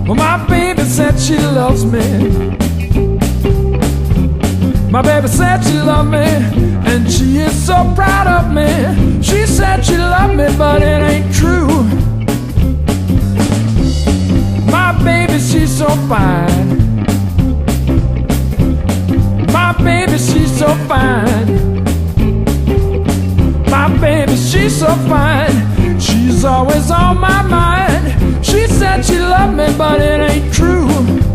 Well, my baby said she loves me. My baby said she loved me, and she is so proud of me. She said she loved me, but it ain't true. My baby, she's so fine. My baby, she's so fine. My baby, she's so fine. She's always on my mind. She said she loved me, but it ain't true.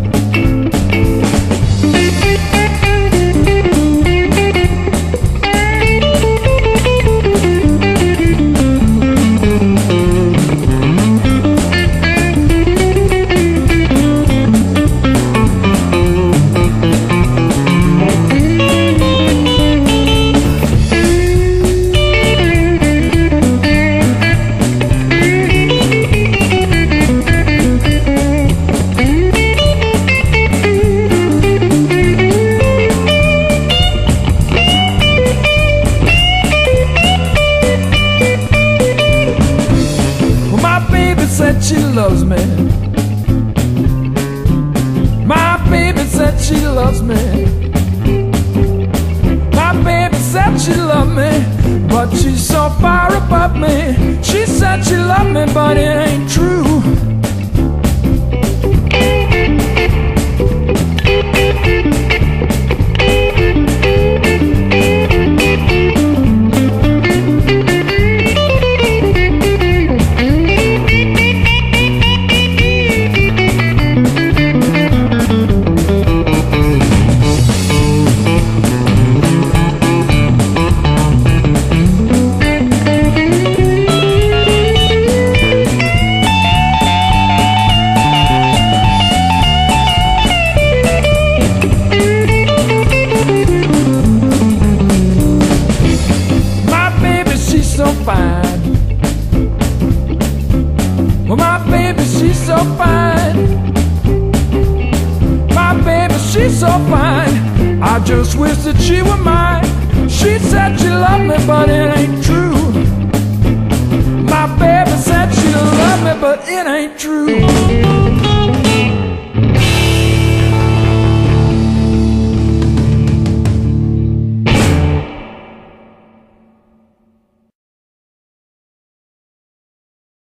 Said she loves me. My baby said she loves me. My baby said she loved me, but she's so far above me. She said she loved me, but it ain't true. Fine. Well, my baby, she's so fine. My baby, she's so fine. I just wish that she were mine. She said she loved me, but it ain't true. My baby said she loved me, but it ain't true.